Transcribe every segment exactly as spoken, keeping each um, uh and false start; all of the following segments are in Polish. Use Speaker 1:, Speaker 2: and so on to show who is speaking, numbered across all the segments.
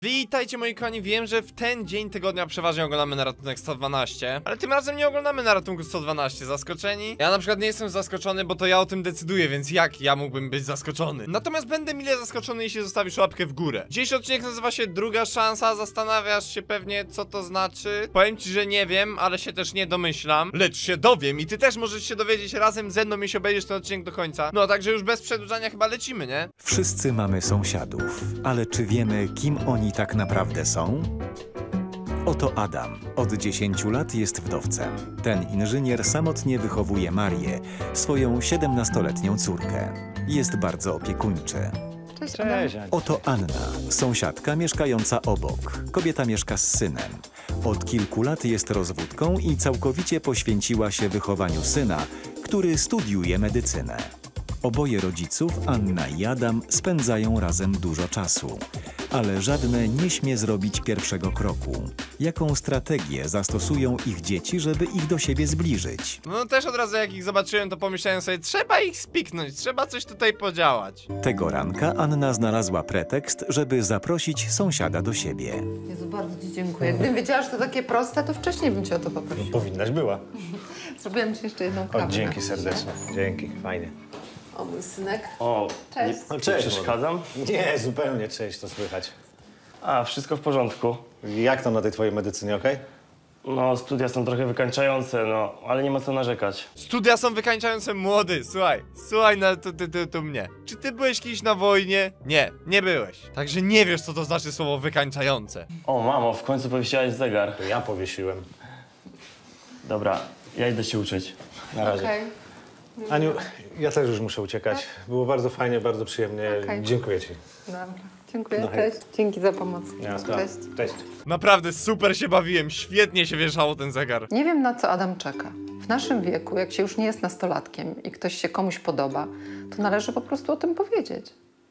Speaker 1: Witajcie moi kochani, wiem, że w ten dzień tygodnia przeważnie oglądamy na ratunek sto dwanaście, ale tym razem nie oglądamy na ratunku sto dwanaście. Zaskoczeni? Ja na przykład nie jestem zaskoczony, bo to ja o tym decyduję, więc jak ja mógłbym być zaskoczony? Natomiast będę mile zaskoczony, jeśli zostawisz łapkę w górę. Dzisiejszy odcinek nazywa się Druga Szansa. Zastanawiasz się pewnie, co to znaczy. Powiem ci, że nie wiem, ale się też nie domyślam, lecz się dowiem i ty też możesz się dowiedzieć razem ze mną, jeśli obejrzysz ten odcinek do końca. No, także już bez przedłużania chyba lecimy, nie?
Speaker 2: Wszyscy mamy sąsiadów, ale czy wiemy, kim oni tak naprawdę są? Oto Adam. Od dziesięciu lat jest wdowcem. Ten inżynier samotnie wychowuje Marię, swoją siedemnastoletnią córkę. Jest bardzo opiekuńczy.
Speaker 3: Cześć, Cześć.
Speaker 2: Oto Anna, sąsiadka mieszkająca obok. Kobieta mieszka z synem. Od kilku lat jest rozwódką i całkowicie poświęciła się wychowaniu syna, który studiuje medycynę. Oboje rodziców, Anna i Adam, spędzają razem dużo czasu, ale żadne nie śmie zrobić pierwszego kroku. Jaką strategię zastosują ich dzieci, żeby ich do siebie zbliżyć?
Speaker 1: No też od razu jak ich zobaczyłem, to pomyślałem sobie, trzeba ich spiknąć, trzeba coś tutaj podziałać.
Speaker 2: Tego ranka Anna znalazła pretekst, żeby zaprosić sąsiada do siebie.
Speaker 3: Jezu, bardzo ci dziękuję. Gdybym wiedziała, że to takie proste, to wcześniej bym cię o to poprosiła.
Speaker 4: No, powinnaś była.
Speaker 3: Zrobiłem ci jeszcze jedną kawę.
Speaker 4: O, dzięki serdecznie. Dzięki, fajnie.
Speaker 3: O, mój synek.
Speaker 5: O,
Speaker 3: Cześć.
Speaker 5: Nie, cześć. Przeszkadzam?
Speaker 4: Nie, zupełnie, cześć, to słychać.
Speaker 5: A, wszystko w porządku.
Speaker 4: Jak tam na tej twojej medycynie, okej?
Speaker 5: No, studia są trochę wykańczające, no, ale nie ma co narzekać.
Speaker 1: Studia są wykańczające, młody, słuchaj, słuchaj na to, to, to, to mnie. Czy ty byłeś kiedyś na wojnie? Nie, nie byłeś. Także nie wiesz, co to znaczy słowo wykańczające.
Speaker 5: O, mamo, w końcu powiesiłaś zegar.
Speaker 4: To ja powiesiłem.
Speaker 5: Dobra, ja idę się uczyć.
Speaker 4: Na razie.
Speaker 3: Okej.
Speaker 4: Aniu, ja też już muszę uciekać. Było bardzo fajnie, bardzo przyjemnie.
Speaker 3: Okej.
Speaker 4: Dziękuję ci.
Speaker 3: Dobra. Dziękuję,
Speaker 4: No hej.
Speaker 3: cześć. Dzięki za pomoc.
Speaker 4: Nie ma sprawy.
Speaker 3: Cześć.
Speaker 4: Cześć.
Speaker 1: Naprawdę super się bawiłem, świetnie się wieszało ten zegar.
Speaker 3: Nie wiem, na co Adam czeka. W naszym wieku, jak się już nie jest nastolatkiem i ktoś się komuś podoba, to należy po prostu o tym powiedzieć.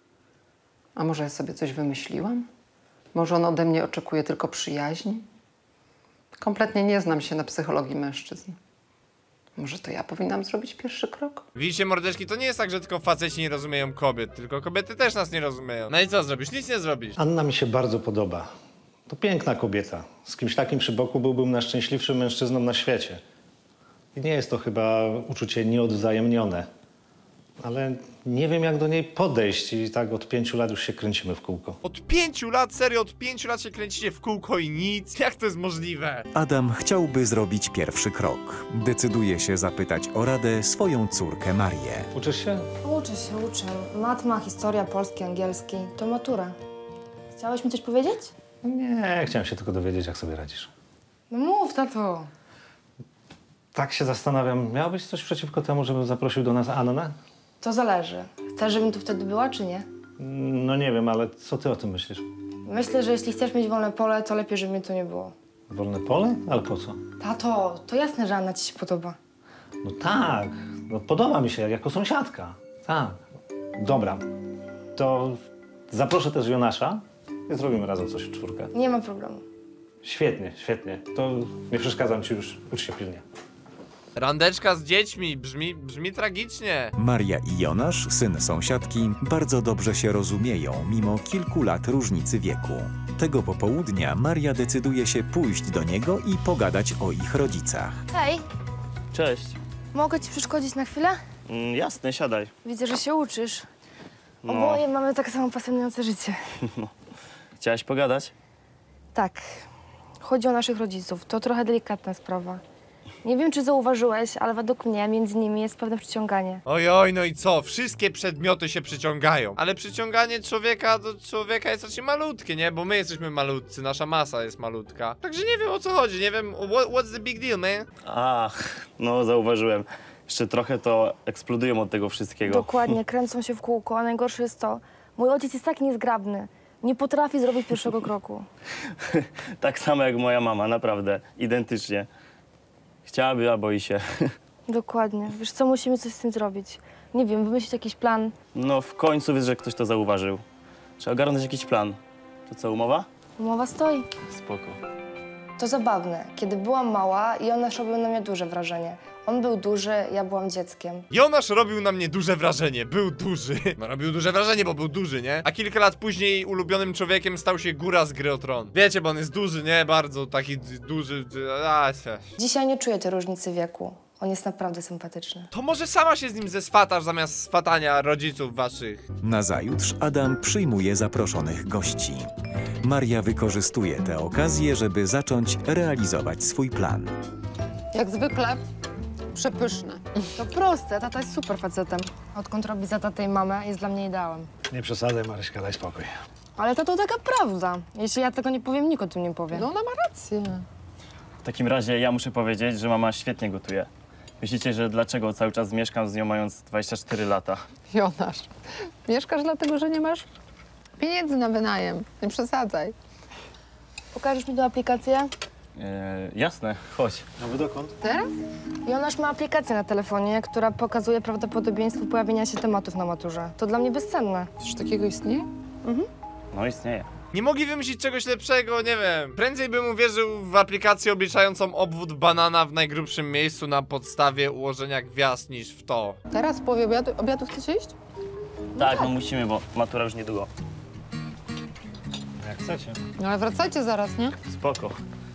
Speaker 3: A może ja sobie coś wymyśliłam? Może on ode mnie oczekuje tylko przyjaźni? Kompletnie nie znam się na psychologii mężczyzn. Może to ja powinnam zrobić pierwszy krok?
Speaker 1: Widzicie, mordeczki, to nie jest tak, że tylko faceci nie rozumieją kobiet, tylko kobiety też nas nie rozumieją. No i co zrobisz? Nic nie zrobisz.
Speaker 4: Anna mi się bardzo podoba. To piękna kobieta. Z kimś takim przy boku byłbym najszczęśliwszym mężczyzną na świecie. I nie jest to chyba uczucie nieodwzajemnione. Ale nie wiem, jak do niej podejść i tak od pięciu lat już się kręcimy w kółko.
Speaker 1: Od pięciu lat, serio, od pięciu lat się kręcicie w kółko i nic? Jak to jest możliwe?
Speaker 2: Adam chciałby zrobić pierwszy krok. Decyduje się zapytać o radę swoją córkę Marię.
Speaker 4: Uczysz się?
Speaker 6: Uczę się, uczę. Matma, historia, polski, angielski. To matura. Chciałeś mi coś powiedzieć?
Speaker 4: Nie, chciałem się tylko dowiedzieć, jak sobie radzisz.
Speaker 6: No mów, tato.
Speaker 4: Tak się zastanawiam, miałbyś coś przeciwko temu, żebym zaprosił do nas Annę?
Speaker 6: To zależy. Chcesz, żebym tu wtedy była, czy nie?
Speaker 4: No nie wiem, ale co ty o tym myślisz?
Speaker 6: Myślę, że jeśli chcesz mieć wolne pole, to lepiej, żeby mnie tu nie było.
Speaker 4: Wolne pole? Ale po co?
Speaker 6: Tato, to jasne, że Anna ci się podoba.
Speaker 4: No tak, no podoba mi się, jako sąsiadka. Tak. Dobra, to zaproszę też Jonasza i zrobimy razem coś w czwórkę.
Speaker 6: Nie ma problemu.
Speaker 4: Świetnie, świetnie. To nie przeszkadzam ci już, ucz się pilnie.
Speaker 1: Randeczka z dziećmi, brzmi, brzmi tragicznie.
Speaker 2: Maria i Jonasz, syn sąsiadki, bardzo dobrze się rozumieją, mimo kilku lat różnicy wieku. Tego popołudnia Maria decyduje się pójść do niego i pogadać o ich rodzicach.
Speaker 6: Hej,
Speaker 5: Cześć.
Speaker 6: mogę ci przeszkodzić na chwilę?
Speaker 5: Mm, jasne, siadaj.
Speaker 6: Widzę, że się uczysz.
Speaker 5: No.
Speaker 6: Oboje mamy tak samo pasjonujące życie.
Speaker 5: Chciałaś pogadać?
Speaker 6: Tak. Chodzi o naszych rodziców. To trochę delikatna sprawa. Nie wiem, czy zauważyłeś, ale według mnie między nimi jest pewne przyciąganie.
Speaker 1: Oj, oj, no i co? Wszystkie przedmioty się przyciągają. Ale przyciąganie człowieka do człowieka jest raczej malutkie, nie? Bo my jesteśmy malutcy, nasza masa jest malutka. Także nie wiem, o co chodzi, nie wiem, what, what's the big deal, man?
Speaker 5: Ach, no zauważyłem. Jeszcze trochę to eksplodują od tego wszystkiego.
Speaker 6: Dokładnie, kręcą się w kółko, a najgorsze jest to, mój ojciec jest tak niezgrabny, nie potrafi zrobić pierwszego kroku.
Speaker 5: Tak samo jak moja mama, naprawdę. Identycznie. Chciałaby, a boi się.
Speaker 6: Dokładnie. Wiesz co, musimy coś z tym zrobić. Nie wiem, wymyślić jakiś plan.
Speaker 5: No w końcu wiesz, że ktoś to zauważył. Trzeba ogarnąć jakiś plan. To co, umowa?
Speaker 6: Umowa stoi.
Speaker 5: Spoko.
Speaker 6: To zabawne. Kiedy byłam mała, Jonasz robił na mnie duże wrażenie. On był duży, ja byłam dzieckiem.
Speaker 1: Jonasz robił na mnie duże wrażenie, był duży. No robił duże wrażenie, bo był duży, nie? A kilka lat później ulubionym człowiekiem stał się Góra z Gry o Tron. Wiecie, bo on jest duży, nie? Bardzo taki d- duży... d- A, się.
Speaker 6: Dzisiaj nie czuję tej różnicy wieku. On jest naprawdę sympatyczny.
Speaker 1: To może sama się z nim zeswatasz zamiast swatania rodziców waszych.
Speaker 2: Nazajutrz Adam przyjmuje zaproszonych gości. Maria wykorzystuje tę okazję, żeby zacząć realizować swój plan.
Speaker 3: Jak zwykle przepyszne.
Speaker 6: To proste, tata jest super facetem. Odkąd robi za tatę i mamę, jest dla mnie ideałem.
Speaker 4: Nie przesadzaj, Maryśka, daj spokój.
Speaker 6: Ale to to taka prawda. Jeśli ja tego nie powiem, nikt o tym nie powie.
Speaker 3: No ona ma rację.
Speaker 5: W takim razie ja muszę powiedzieć, że mama świetnie gotuje. Myślicie, że dlaczego cały czas mieszkam z nią mając dwadzieścia cztery lata?
Speaker 3: Jonasz, mieszkasz dlatego, że nie masz pieniędzy na wynajem. Nie przesadzaj.
Speaker 6: Pokażesz mi tę aplikację?
Speaker 5: E, jasne, chodź.
Speaker 4: A wy dokąd?
Speaker 3: Teraz?
Speaker 6: Jonasz ma aplikację na telefonie, która pokazuje prawdopodobieństwo pojawienia się tematów na maturze. To dla mnie bezcenne.
Speaker 3: Coś takiego istnieje?
Speaker 5: No istnieje.
Speaker 1: Nie mogli wymyślić czegoś lepszego, nie wiem. Prędzej bym uwierzył w aplikację obliczającą obwód banana w najgrubszym miejscu na podstawie ułożenia gwiazd niż w to.
Speaker 3: Teraz w połowie obiadu, obiadu chcecie iść?
Speaker 5: Tak, no musimy, bo matura już niedługo.
Speaker 4: Jak chcecie.
Speaker 3: No ale wracajcie zaraz, nie?
Speaker 5: Spoko.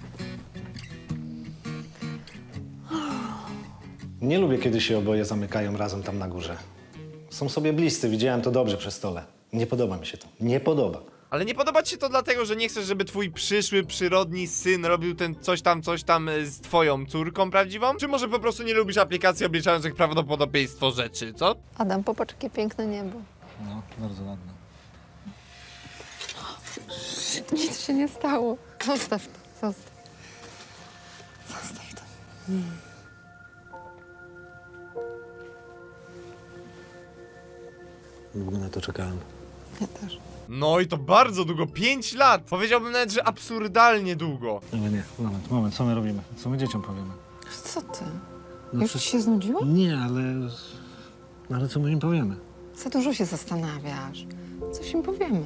Speaker 4: Nie lubię, kiedy się oboje zamykają razem tam na górze. Są sobie bliscy, widziałem to dobrze przy stole. Nie podoba mi się to. Nie podoba.
Speaker 1: Ale nie podoba ci się to dlatego, że nie chcesz, żeby twój przyszły, przyrodni syn robił ten coś tam, coś tam e, z twoją córką prawdziwą? Czy może po prostu nie lubisz aplikacji obliczających prawdopodobieństwo rzeczy, co?
Speaker 3: Adam, popatrz, jakie piękne niebo.
Speaker 4: No, bardzo ładne.
Speaker 3: Nic się nie stało. Zostaw to, zostaw. Zostaw to.
Speaker 4: Długo na to czekałem.
Speaker 3: Ja też.
Speaker 1: No i to bardzo długo, pięć lat! Powiedziałbym nawet, że absurdalnie długo.
Speaker 7: Ale nie, moment, moment, co my robimy? Co my dzieciom powiemy?
Speaker 3: Co ty?
Speaker 7: No
Speaker 3: Już
Speaker 7: przecież-
Speaker 3: ci się znudziło?
Speaker 7: Nie, ale... No ale co my im powiemy?
Speaker 3: Za dużo się zastanawiasz. Coś im powiemy.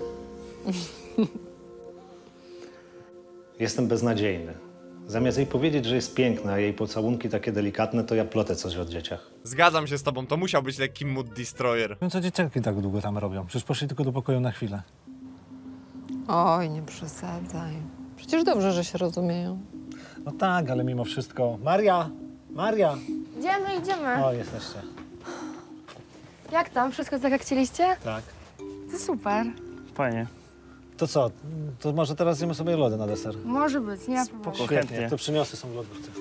Speaker 4: Jestem beznadziejny. Zamiast jej powiedzieć, że jest piękna, a jej pocałunki takie delikatne, to ja plotę coś o dzieciach.
Speaker 1: Zgadzam się z tobą, to musiał być lekki mood destroyer.
Speaker 7: No co dzieciaki tak długo tam robią? Przecież poszli tylko do pokoju na chwilę.
Speaker 3: Oj, nie przesadzaj. Przecież dobrze, że się rozumieją.
Speaker 7: No tak, ale mimo wszystko... Maria! Maria!
Speaker 6: Idziemy, idziemy.
Speaker 7: O, jesteście.
Speaker 6: Jak tam? Wszystko tak, jak chcieliście?
Speaker 7: Tak.
Speaker 6: To super.
Speaker 5: Fajnie.
Speaker 7: To co? To może teraz zjemy sobie lody na deser?
Speaker 6: Może być, nie ma problemu.
Speaker 5: Spoko,
Speaker 7: Świetnie,
Speaker 5: chętnie.
Speaker 7: to przyniosę, są w lodówce.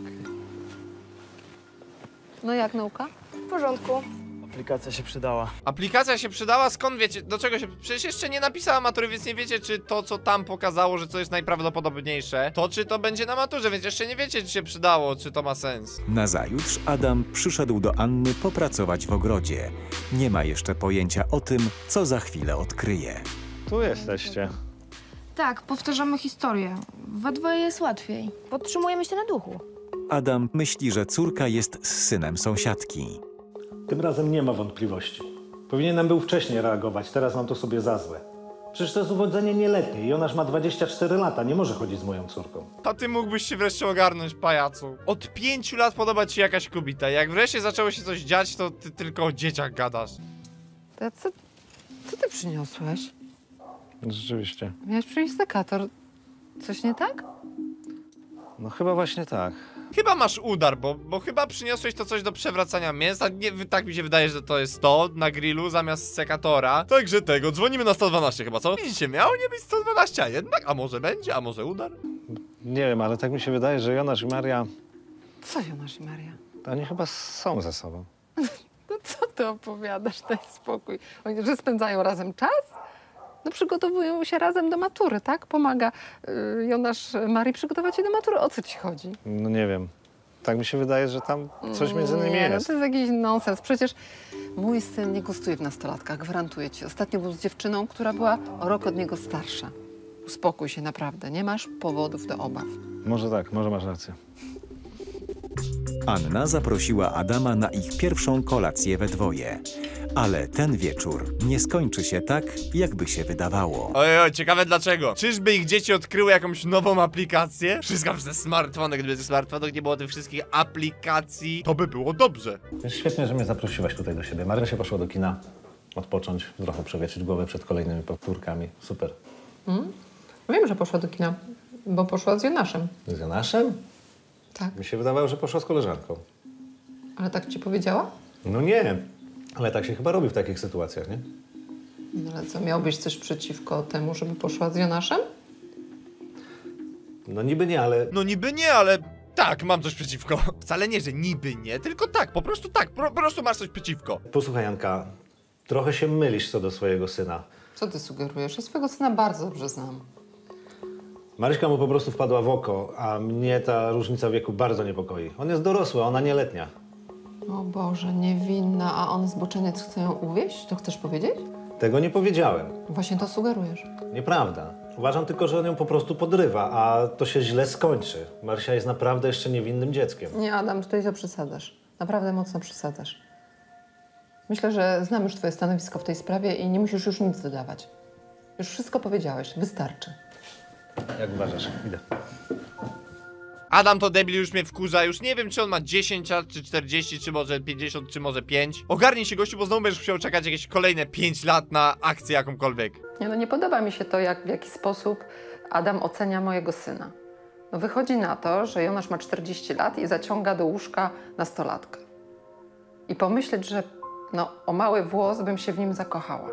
Speaker 3: No jak nauka?
Speaker 6: W porządku.
Speaker 5: Aplikacja się przydała.
Speaker 1: Aplikacja się przydała, skąd wiecie, do czego się... Przecież jeszcze nie napisała matury, więc nie wiecie, czy to, co tam pokazało, że co jest najprawdopodobniejsze, to czy to będzie na maturze, więc jeszcze nie wiecie, czy się przydało, czy to ma sens.
Speaker 2: Nazajutrz Adam przyszedł do Anny popracować w ogrodzie. Nie ma jeszcze pojęcia o tym, co za chwilę odkryje.
Speaker 4: Tu jesteście.
Speaker 6: Tak, powtarzamy historię. We dwoje jest łatwiej. Podtrzymujemy się na duchu.
Speaker 2: Adam myśli, że córka jest z synem sąsiadki.
Speaker 4: Tym razem nie ma wątpliwości. Powinienem był wcześniej reagować, teraz mam to sobie za złe. Przecież to jest uwodzenie nieletniej. Jonasz ma dwadzieścia cztery lata, nie może chodzić z moją córką.
Speaker 1: A ty mógłbyś się wreszcie ogarnąć, pajacu. Od pięciu lat podoba ci się jakaś kobieta. Jak wreszcie zaczęło się coś dziać, to ty tylko o dzieciach gadasz.
Speaker 3: To co, co ty przyniosłeś?
Speaker 4: Rzeczywiście.
Speaker 3: Miałeś przynieść sekator. Coś nie tak?
Speaker 4: No chyba właśnie tak.
Speaker 1: Chyba masz udar, bo, bo chyba przyniosłeś to coś do przewracania mięsa. Nie, wy- tak mi się wydaje, że to jest to na grillu zamiast sekatora. Także tego, dzwonimy na sto dwanaście chyba, co? Widzicie, miało nie być sto dwanaście, a jednak, a może będzie, a może udar?
Speaker 4: Nie wiem, ale tak mi się wydaje, że Jonasz i Maria,
Speaker 3: Co Jonasz i Maria?
Speaker 4: to oni chyba są ze sobą.
Speaker 3: No co ty opowiadasz? Daj spokój. Oni, że spędzają razem czas? No przygotowują się razem do matury, tak? Pomaga y, Jonasz Marii przygotować się do matury. O co ci chodzi?
Speaker 4: No nie wiem. Tak mi się wydaje, że tam coś między nimi
Speaker 3: nie, no
Speaker 4: jest.
Speaker 3: to jest jakiś nonsens. Przecież mój syn nie gustuje w nastolatkach, gwarantuję ci. Ostatnio był z dziewczyną, która była o rok od niego starsza. Uspokój się naprawdę, nie masz powodów do obaw.
Speaker 4: Może tak, może masz rację.
Speaker 2: Anna zaprosiła Adama na ich pierwszą kolację we dwoje. Ale ten wieczór nie skończy się tak, jakby się wydawało.
Speaker 1: Oj, oj, ciekawe dlaczego. Czyżby ich dzieci odkryły jakąś nową aplikację? Wszystko przez te smartfony, gdyby ze smartfonów nie było tych wszystkich aplikacji, to by było dobrze.
Speaker 4: Jest świetnie, że mnie zaprosiłaś tutaj do siebie. Marysia poszła do kina odpocząć, trochę przewietrzyć głowę przed kolejnymi powtórkami. Super.
Speaker 3: Mm? Wiem, że poszła do kina, bo poszła z Jonaszem.
Speaker 4: Z Jonaszem?
Speaker 3: Tak.
Speaker 4: Mi się wydawało, że poszła z koleżanką.
Speaker 3: Ale tak ci powiedziała?
Speaker 4: No nie, ale tak się chyba robi w takich sytuacjach, nie?
Speaker 3: No ale co, miałbyś coś przeciwko temu, żeby poszła z Jonaszem?
Speaker 4: No niby nie, ale
Speaker 1: No niby nie, ale tak, mam coś przeciwko. Wcale nie, że niby nie, tylko tak, po prostu tak, po, po prostu masz coś przeciwko.
Speaker 4: posłuchaj, Janka, trochę się mylisz co do swojego syna.
Speaker 3: Co ty sugerujesz? Ja swojego syna bardzo dobrze znam.
Speaker 4: Maryśka mu po prostu wpadła w oko, a mnie ta różnica wieku bardzo niepokoi. On jest dorosły, a ona nieletnia.
Speaker 3: O Boże, niewinna, a on zboczeniec chce ją uwieść? To chcesz powiedzieć?
Speaker 4: Tego nie powiedziałem.
Speaker 3: Właśnie to sugerujesz.
Speaker 4: Nieprawda. Uważam tylko, że on ją po prostu podrywa, a to się źle skończy. Marysia jest naprawdę jeszcze niewinnym dzieckiem.
Speaker 3: Nie, Adam, tutaj to przesadzasz. Naprawdę mocno przesadzasz. Myślę, że znam już twoje stanowisko w tej sprawie i nie musisz już nic dodawać. Już wszystko powiedziałeś, wystarczy.
Speaker 4: Jak uważasz? Idę.
Speaker 1: Adam to debil, już mnie wkurza, już nie wiem czy on ma dziesięć lat, czy czterdzieści, czy może pięćdziesiąt, czy może pięć. Ogarnij się gościu, bo znowu będziesz musiał czekać jakieś kolejne pięć lat na akcję jakąkolwiek.
Speaker 3: Nie, no nie podoba mi się to, jak, w jaki sposób Adam ocenia mojego syna. No wychodzi na to, że Jonasz ma czterdzieści lat i zaciąga do łóżka nastolatkę. I pomyśleć, że no, o mały włos bym się w nim zakochała.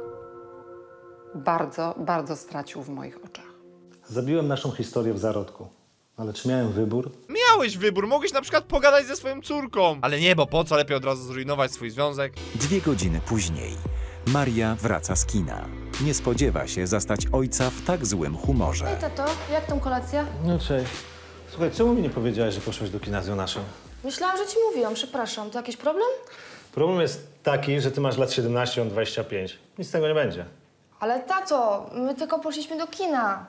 Speaker 3: Bardzo, bardzo stracił w moich oczach.
Speaker 4: Zabiłem naszą historię w zarodku. Ale czy miałem wybór?
Speaker 1: Miałeś wybór, mogłeś na przykład pogadać ze swoją córką. Ale nie, bo po co, lepiej od razu zrujnować swój związek.
Speaker 2: Dwie godziny później Maria wraca z kina. Nie spodziewa się zastać ojca w tak złym humorze.
Speaker 6: Hej, tato, jak tam kolacja?
Speaker 4: No cześć. Słuchaj, czemu mi nie powiedziałeś, że poszłeś do kina z Jonaszem?
Speaker 6: Myślałam, że ci mówiłam, przepraszam. To jakiś problem?
Speaker 4: Problem jest taki, że ty masz lat siedemnaście, on dwadzieścia pięć. Nic z tego nie będzie.
Speaker 6: Ale tato, my tylko poszliśmy do kina.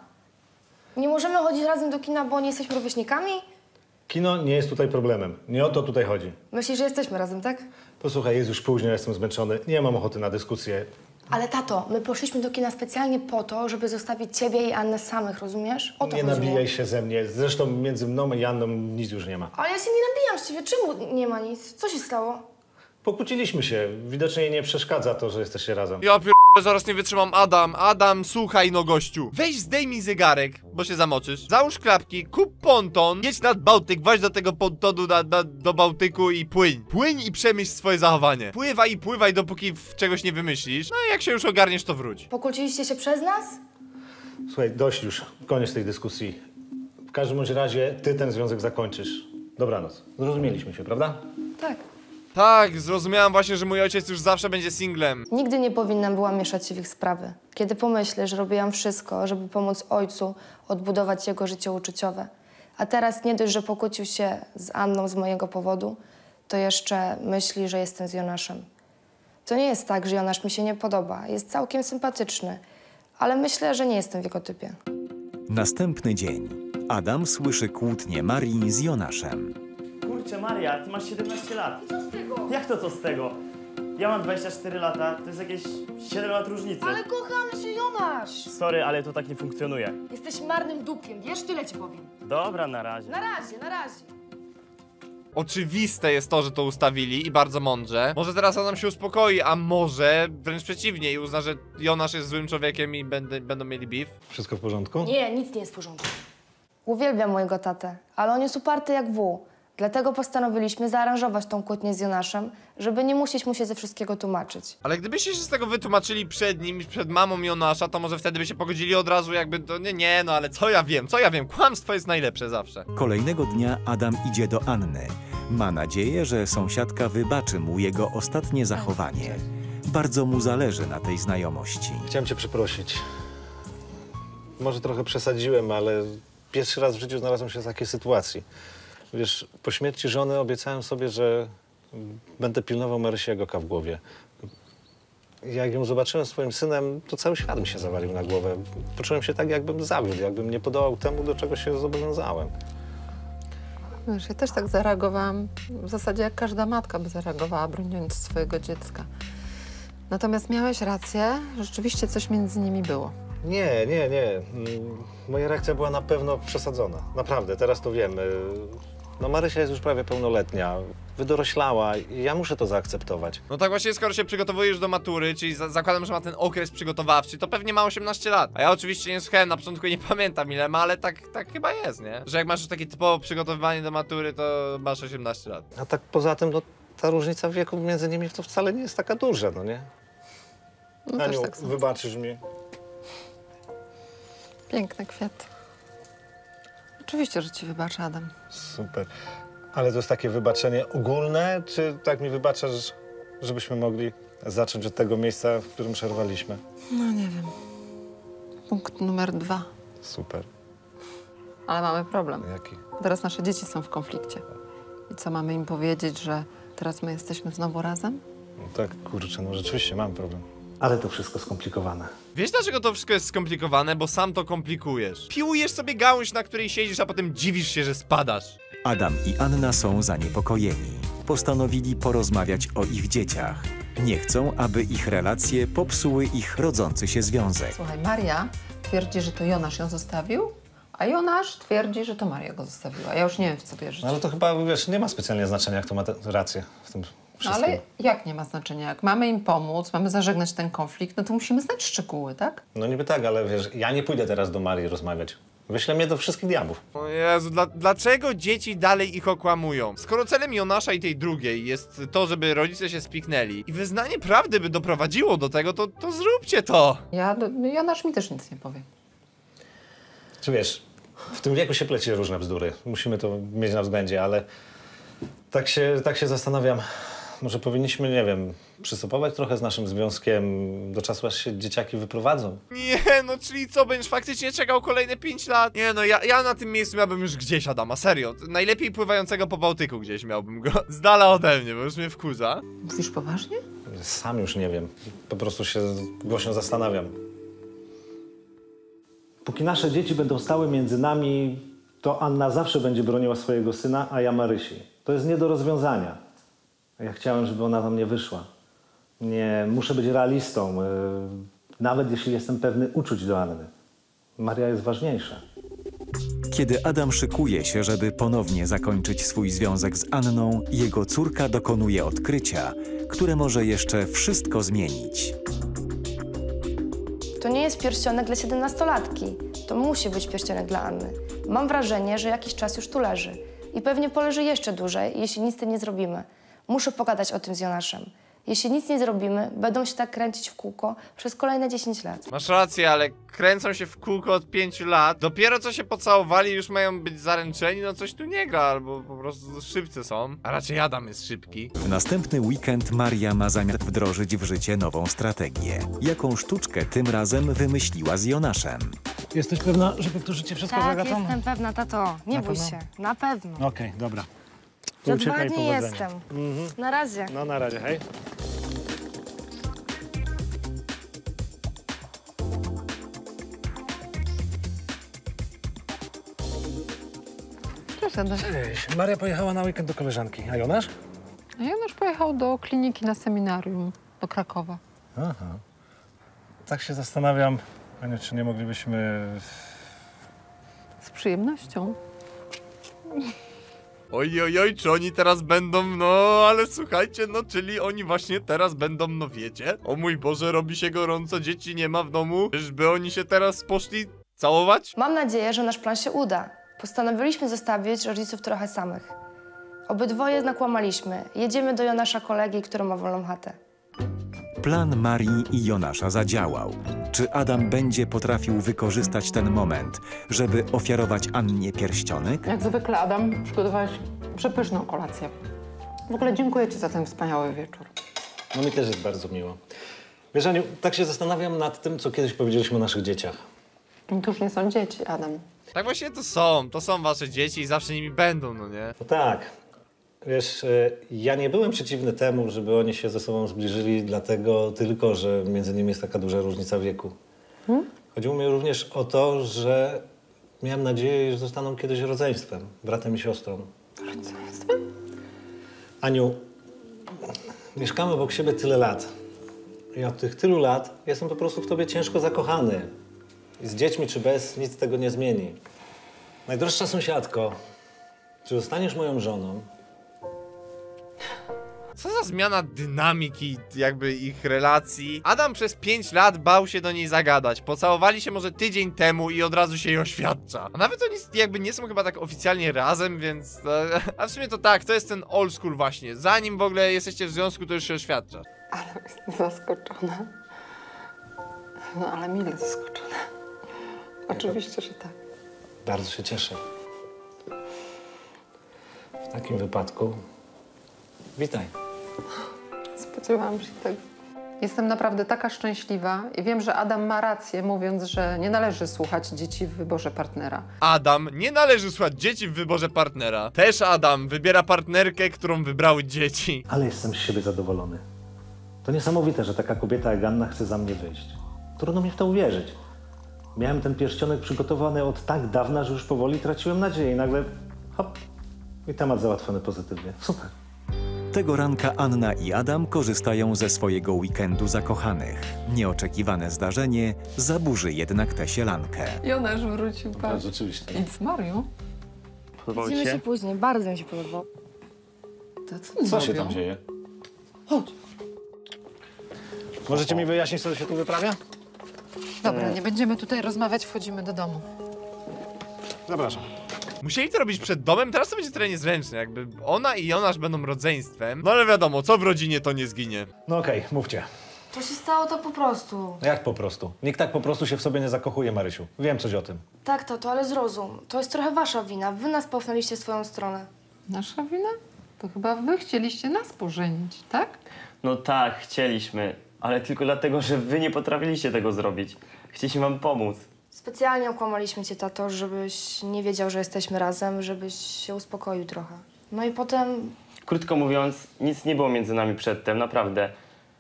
Speaker 6: Nie możemy chodzić razem do kina, bo nie jesteśmy rówieśnikami?
Speaker 4: Kino nie jest tutaj problemem. Nie o to tutaj chodzi.
Speaker 6: Myślisz, że jesteśmy razem, tak?
Speaker 4: Posłuchaj, jest już późno, jestem zmęczony. Nie mam ochoty na dyskusję.
Speaker 6: Ale tato, my poszliśmy do kina specjalnie po to, żeby zostawić ciebie i Annę samych, rozumiesz? O to
Speaker 4: Nie
Speaker 6: chodziło.
Speaker 4: nabijaj się ze mnie. Zresztą między mną i Anną nic już nie ma.
Speaker 6: Ale ja się nie nabijam z ciebie. Czemu nie ma nic? Co się stało?
Speaker 4: Pokłóciliśmy się. Widocznie jej nie przeszkadza to, że jesteście razem.
Speaker 1: Ja pier... zaraz nie wytrzymam. Adam, Adam, słuchaj no gościu. Weź zdejmij zegarek, bo się zamoczysz. Załóż klapki, kup ponton, jedź nad Bałtyk, weź do tego pontonu na, na, do Bałtyku i płyń. Płyń i przemyśl swoje zachowanie. Pływaj i pływaj, dopóki w czegoś nie wymyślisz. No i jak się już ogarniesz, to wróć.
Speaker 6: Pokłóciliście się przez nas?
Speaker 4: Słuchaj, dość już. Koniec tej dyskusji. W każdym bądź razie ty ten związek zakończysz. Dobranoc. Zrozumieliśmy się, prawda?
Speaker 6: Tak.
Speaker 1: Tak, zrozumiałam właśnie, że mój ojciec już zawsze będzie singlem.
Speaker 6: Nigdy nie powinnam była mieszać się w ich sprawy. Kiedy pomyślę, że robiłam wszystko, żeby pomóc ojcu odbudować jego życie uczuciowe, a teraz nie dość, że pokłócił się z Anną z mojego powodu, to jeszcze myśli, że jestem z Jonaszem. To nie jest tak, że Jonasz mi się nie podoba. Jest całkiem sympatyczny, ale myślę, że nie jestem w jego typie.
Speaker 2: Następny dzień. Adam słyszy kłótnię Marii z Jonaszem.
Speaker 5: Kurczę, Maria, ty masz siedemnaście lat.
Speaker 6: Co z tego?
Speaker 5: Jak to co z tego? Ja mam dwadzieścia cztery lata, to jest jakieś siedem lat różnicy.
Speaker 6: Ale kochamy się, Jonasz!
Speaker 5: Sorry, ale to tak nie funkcjonuje.
Speaker 6: Jesteś marnym dupkiem, wiesz? Tyle ci powiem.
Speaker 5: Dobra, na razie.
Speaker 6: Na razie, na razie.
Speaker 1: Oczywiste jest to, że to ustawili i bardzo mądrze. Może teraz Adam się uspokoi, a może wręcz przeciwnie i uzna, że Jonasz jest złym człowiekiem i będę, będą mieli beef.
Speaker 4: Wszystko w porządku?
Speaker 6: Nie, nic nie jest w porządku. Uwielbiam mojego tatę, ale on jest uparty jak wół. Dlatego postanowiliśmy zaaranżować tą kłótnię z Jonaszem, żeby nie musieć mu się ze wszystkiego tłumaczyć.
Speaker 1: Ale gdybyście się z tego wytłumaczyli przed nim, przed mamą Jonasza, to może wtedy by się pogodzili od razu jakby, to nie, nie, no ale co ja wiem, co ja wiem, kłamstwo jest najlepsze zawsze.
Speaker 2: Kolejnego dnia Adam idzie do Anny. Ma nadzieję, że sąsiadka wybaczy mu jego ostatnie zachowanie. Bardzo mu zależy na tej znajomości.
Speaker 4: Chciałem cię przeprosić. Może trochę przesadziłem, ale pierwszy raz w życiu znalazłem się w takiej sytuacji. Wiesz, po śmierci żony obiecałem sobie, że będę pilnował Marysiego w głowie. Jak ją zobaczyłem swoim synem, to cały świat mi się zawalił na głowę. Poczułem się tak, jakbym zawiódł, jakbym nie podołał temu, do czego się zobowiązałem.
Speaker 3: Wiesz, ja też tak zareagowałam, w zasadzie jak każda matka by zareagowała, broniąc swojego dziecka. Natomiast miałeś rację, rzeczywiście coś między nimi było.
Speaker 4: Nie, nie, nie. Mm, Moja reakcja była na pewno przesadzona. Naprawdę, teraz to wiem. Y, No Marysia jest już prawie pełnoletnia, wydoroślała i ja muszę to zaakceptować.
Speaker 1: No tak właśnie, skoro się przygotowujesz do matury, czyli za zakładam, że ma ten okres przygotowawczy, to pewnie ma osiemnaście lat. A ja oczywiście nie słuchałem, na początku nie pamiętam ile ma, ale tak, tak chyba jest, nie? Że jak masz już takie typowo przygotowywanie do matury, to masz osiemnaście lat.
Speaker 4: A tak poza tym, no, ta różnica wieku między nimi to wcale nie jest taka duża, no nie?
Speaker 3: No też
Speaker 4: Aniu,
Speaker 3: tak sądzę.
Speaker 4: wybaczysz mi?
Speaker 3: Piękne kwiaty. Oczywiście, że ci wybaczę, Adam.
Speaker 4: Super. Ale to jest takie wybaczenie ogólne, czy tak mi wybaczasz, żebyśmy mogli zacząć od tego miejsca, w którym przerwaliśmy?
Speaker 3: No nie wiem. Punkt numer dwa.
Speaker 4: Super.
Speaker 3: Ale mamy problem.
Speaker 4: Jaki?
Speaker 3: Teraz nasze dzieci są w konflikcie. I co, mamy im powiedzieć, że teraz my jesteśmy znowu razem?
Speaker 4: No tak, kurczę, no rzeczywiście mam problem. Ale to wszystko skomplikowane.
Speaker 1: Wiesz dlaczego to wszystko jest skomplikowane? Bo sam to komplikujesz. Piłujesz sobie gałąź, na której siedzisz, a potem dziwisz się, że spadasz.
Speaker 2: Adam i Anna są zaniepokojeni. Postanowili porozmawiać o ich dzieciach. Nie chcą, aby ich relacje popsuły ich rodzący się związek.
Speaker 3: Słuchaj, Maria twierdzi, że to Jonasz ją zostawił, a Jonasz twierdzi, że to Maria go zostawiła. Ja już nie wiem, w co wierzyć.
Speaker 4: No ale to chyba, wiesz, nie ma specjalnie znaczenia, kto ma te- rację w tym
Speaker 3: No,
Speaker 4: wszystkim.
Speaker 3: ale jak nie ma znaczenia? Jak mamy im pomóc, mamy zażegnać ten konflikt, no to musimy znać szczegóły, tak?
Speaker 4: No niby tak, ale wiesz, ja nie pójdę teraz do Marii rozmawiać. Wyślę mnie do wszystkich diabłów.
Speaker 1: O Jezu, dla, dlaczego dzieci dalej ich okłamują? Skoro celem Jonasza i tej drugiej jest to, żeby rodzice się spiknęli i wyznanie prawdy by doprowadziło do tego, to, to zróbcie to!
Speaker 3: Ja, Jonasz mi też nic nie powie.
Speaker 4: Czy wiesz, w tym wieku się pleci różne bzdury. Musimy to mieć na względzie, ale tak się, tak się zastanawiam. Może powinniśmy, nie wiem, przystopować trochę z naszym związkiem do czasu, aż się dzieciaki wyprowadzą.
Speaker 1: Nie, no czyli co, będziesz faktycznie czekał kolejne pięć lat? Nie no, ja, ja na tym miejscu miałbym już gdzieś Adama, serio. Najlepiej pływającego po Bałtyku gdzieś miałbym go. Z dala ode mnie, bo już mnie wkurza.
Speaker 3: Mówisz poważnie?
Speaker 4: Sam już nie wiem. Po prostu się głośno zastanawiam. Póki nasze dzieci będą stały między nami, to Anna zawsze będzie broniła swojego syna, a ja Marysi. To jest nie do rozwiązania. Ja chciałem, żeby ona za mnie wyszła. Nie, muszę być realistą, yy, nawet jeśli jestem pewny uczuć do Anny. Maria jest ważniejsza.
Speaker 2: Kiedy Adam szykuje się, żeby ponownie zakończyć swój związek z Anną, jego córka dokonuje odkrycia, które może jeszcze wszystko zmienić.
Speaker 6: To nie jest pierścionek dla siedemnastolatki. To musi być pierścionek dla Anny. Mam wrażenie, że jakiś czas już tu leży. I pewnie poleży jeszcze dłużej, jeśli nic z tym nie zrobimy. Muszę pogadać o tym z Jonaszem. Jeśli nic nie zrobimy, będą się tak kręcić w kółko przez kolejne dziesięć lat.
Speaker 1: Masz rację, ale kręcą się w kółko od pięciu lat. Dopiero co się pocałowali, już mają być zaręczeni, no coś tu nie gra, albo po prostu szybcy są. A raczej Adam jest szybki.
Speaker 2: W następny weekend Maria ma zamiar wdrożyć w życie nową strategię. Jaką sztuczkę tym razem wymyśliła z Jonaszem?
Speaker 7: Jesteś pewna, że powtórzycie wszystko z
Speaker 6: Tak,
Speaker 7: Agatą?
Speaker 6: jestem pewna, tato. Nie
Speaker 7: Na
Speaker 6: bój
Speaker 7: pewno?
Speaker 6: się. Na pewno.
Speaker 7: Okej, dobra. To
Speaker 6: Za dwa
Speaker 7: uciekaj,
Speaker 6: dni
Speaker 7: powodzenia.
Speaker 6: jestem. Na razie.
Speaker 4: No na razie, hej.
Speaker 3: Cześć, Adam.
Speaker 7: Cześć. Maria pojechała na weekend do koleżanki, a Jonasz?
Speaker 3: A Jonasz pojechał do kliniki na seminarium do Krakowa.
Speaker 4: Aha. Tak się zastanawiam, Aniu, czy nie moglibyśmy...
Speaker 3: Z przyjemnością.
Speaker 1: Oj, oj, oj, czy oni teraz będą, no, ale słuchajcie, no, czyli oni właśnie teraz będą, no wiecie? O mój Boże, robi się gorąco, dzieci nie ma w domu, czyżby oni się teraz poszli całować?
Speaker 6: Mam nadzieję, że nasz plan się uda. Postanowiliśmy zostawić rodziców trochę samych. Obydwoje nakłamaliśmy. Jedziemy do Jonasza kolegi, który ma wolną chatę.
Speaker 2: Plan Marii i Jonasza zadziałał. Czy Adam będzie potrafił wykorzystać ten moment, żeby ofiarować Annie pierścionek?
Speaker 3: Jak zwykle, Adam, przygotowałeś przepyszną kolację. W ogóle dziękuję ci za ten wspaniały wieczór.
Speaker 4: No mi też jest bardzo miło. Wiesz, Aniu, tak się zastanawiam nad tym, co kiedyś powiedzieliśmy o naszych dzieciach.
Speaker 3: To już nie są dzieci, Adam.
Speaker 1: Tak właśnie to są, to są wasze dzieci i zawsze nimi będą, no nie?
Speaker 4: No tak. Wiesz, y, ja nie byłem przeciwny temu, żeby oni się ze sobą zbliżyli, dlatego tylko, że między nimi jest taka duża różnica wieku.
Speaker 3: Hmm?
Speaker 4: Chodziło mi również o to, że miałem nadzieję, że zostaną kiedyś rodzeństwem, bratem i siostrą.
Speaker 3: Rodzeństwem?
Speaker 4: Aniu, mieszkamy obok siebie tyle lat. I od tych tylu lat jestem po prostu w tobie ciężko zakochany. I z dziećmi czy bez, nic tego nie zmieni. Najdroższa sąsiadko, czy zostaniesz moją żoną?
Speaker 1: Co za zmiana dynamiki jakby ich relacji. Adam przez pięć lat bał się do niej zagadać. Pocałowali się może tydzień temu i od razu się jej oświadcza. A nawet oni jakby nie są chyba tak oficjalnie razem, więc... E, a w sumie to tak, to jest ten old school właśnie. Zanim w ogóle jesteście w związku, to już się oświadcza.
Speaker 3: Ale jestem zaskoczona. No ale mile zaskoczona. Oczywiście, że tak.
Speaker 4: Bardzo się cieszę. W takim wypadku witaj.
Speaker 3: Spodziewałam się tego. Jestem naprawdę taka szczęśliwa i wiem, że Adam ma rację, mówiąc, że nie należy słuchać dzieci w wyborze partnera.
Speaker 1: Adam, nie należy słuchać dzieci w wyborze partnera. Też Adam wybiera partnerkę, którą wybrały dzieci.
Speaker 4: Ale jestem z siebie zadowolony. To niesamowite, że taka kobieta jak Anna chce za mnie wyjść. Trudno mi w to uwierzyć. Miałem ten pierścionek przygotowany od tak dawna, że już powoli traciłem nadzieję i nagle hop, i temat załatwiony pozytywnie. Super.
Speaker 2: Tego ranka Anna i Adam korzystają ze swojego weekendu zakochanych. Nieoczekiwane zdarzenie zaburzy jednak tę sielankę.
Speaker 3: Jonasz wrócił,
Speaker 4: A,
Speaker 3: patrz.
Speaker 4: rzeczywiście.
Speaker 3: Nic, Mariu.
Speaker 5: Podobało ci
Speaker 6: Widzimy się
Speaker 5: się?
Speaker 6: później, bardzo mi się podobało.
Speaker 3: To co oni
Speaker 4: Co się
Speaker 3: robią?
Speaker 4: tam dzieje?
Speaker 3: Chodź.
Speaker 4: Możecie mi wyjaśnić, co się tu wyprawia?
Speaker 3: Dobra, nie będziemy tutaj rozmawiać, wchodzimy do domu.
Speaker 4: Zapraszam.
Speaker 1: Musieli to robić przed domem, teraz to będzie trochę niezręczne, jakby ona i Jonasz będą rodzeństwem. No ale wiadomo, co w rodzinie, to nie zginie.
Speaker 4: No okej, mówcie.
Speaker 6: To się stało tak po prostu.
Speaker 4: Jak po prostu? Nikt tak po prostu się w sobie nie zakochuje, Marysiu. Wiem coś o tym.
Speaker 6: Tak, tato, ale zrozum. To jest trochę wasza wina. Wy nas popchnęliście w swoją stronę.
Speaker 3: Nasza wina? To chyba wy chcieliście nas pożenić, tak?
Speaker 5: No tak, chcieliśmy, ale tylko dlatego, że wy nie potrafiliście tego zrobić. Chcieliśmy wam pomóc.
Speaker 6: Specjalnie okłamaliśmy cię, tato, żebyś nie wiedział, że jesteśmy razem, żebyś się uspokoił trochę. No i potem...
Speaker 5: Krótko mówiąc, nic nie było między nami przedtem, naprawdę.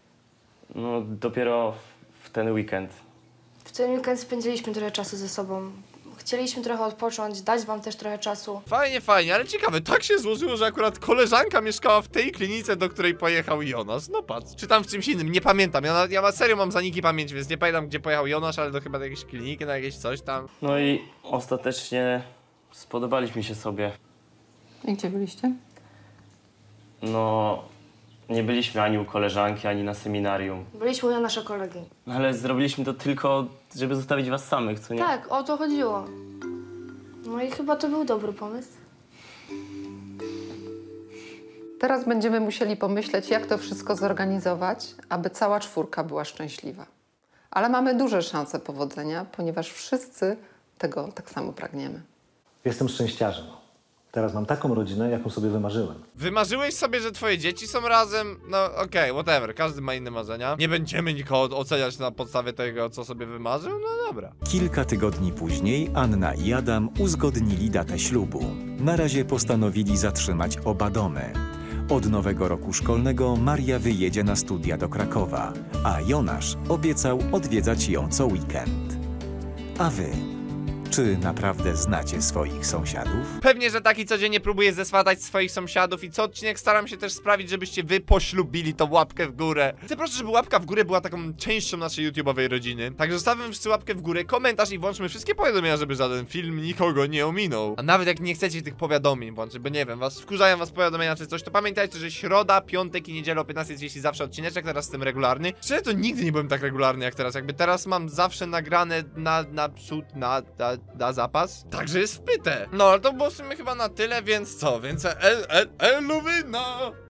Speaker 5: No dopiero w ten weekend.
Speaker 6: W ten weekend spędziliśmy trochę czasu ze sobą. Chcieliśmy trochę odpocząć, dać wam też trochę czasu.
Speaker 1: Fajnie, fajnie, ale ciekawe, tak się złożyło, że akurat koleżanka mieszkała w tej klinice, do której pojechał Jonasz. No patrz, czy tam w czymś innym, nie pamiętam. Ja, na, ja ma, serio mam zaniki pamięci, więc nie pamiętam, gdzie pojechał Jonasz, ale to chyba do jakiejś kliniki, na jakieś coś tam.
Speaker 5: No i ostatecznie spodobaliśmy się sobie.
Speaker 3: I gdzie byliście?
Speaker 5: No, nie byliśmy ani u koleżanki, ani na seminarium.
Speaker 6: Byliśmy u nasze kolegi.
Speaker 5: No, ale zrobiliśmy to tylko, żeby zostawić was samych, co nie?
Speaker 6: Tak, o to chodziło. No i chyba to był dobry pomysł.
Speaker 3: Teraz będziemy musieli pomyśleć, jak to wszystko zorganizować, aby cała czwórka była szczęśliwa. Ale mamy duże szanse powodzenia, ponieważ wszyscy tego tak samo pragniemy.
Speaker 4: Jestem szczęściarzem. Teraz mam taką rodzinę, jaką sobie wymarzyłem.
Speaker 1: Wymarzyłeś sobie, że twoje dzieci są razem? No okej, okay, whatever, każdy ma inne marzenia. Nie będziemy nikogo oceniać na podstawie tego, co sobie wymarzył, no dobra.
Speaker 2: Kilka tygodni później Anna i Adam uzgodnili datę ślubu. Na razie postanowili zatrzymać oba domy. Od nowego roku szkolnego Maria wyjedzie na studia do Krakowa, a Jonasz obiecał odwiedzać ją co weekend. A wy? Czy naprawdę znacie swoich sąsiadów?
Speaker 1: Pewnie, że taki codziennie próbuję zeswatać swoich sąsiadów i co odcinek staram się też sprawić, żebyście wy poślubili tą łapkę w górę. Chcę po prostu, żeby łapka w górę była taką częścią naszej YouTube'owej rodziny. Także zostawmy wszyscy łapkę w górę, komentarz i włączmy wszystkie powiadomienia, żeby żaden film nikogo nie ominął. A nawet jak nie chcecie tych powiadomień włączyć, bo nie wiem, was wkurzają was powiadomienia czy coś, to pamiętajcie, że środa, piątek i niedziela o piętnastej trzydzieści zawsze odcineczek, teraz jestem regularny. Szczerze to nigdy nie byłem tak regularny jak teraz, jakby teraz mam zawsze nagrane na, na przód, na, na da zapas. Także jest wpyte. No, ale to było w sumie chyba na tyle, więc co? Więc el, el, eluwyna!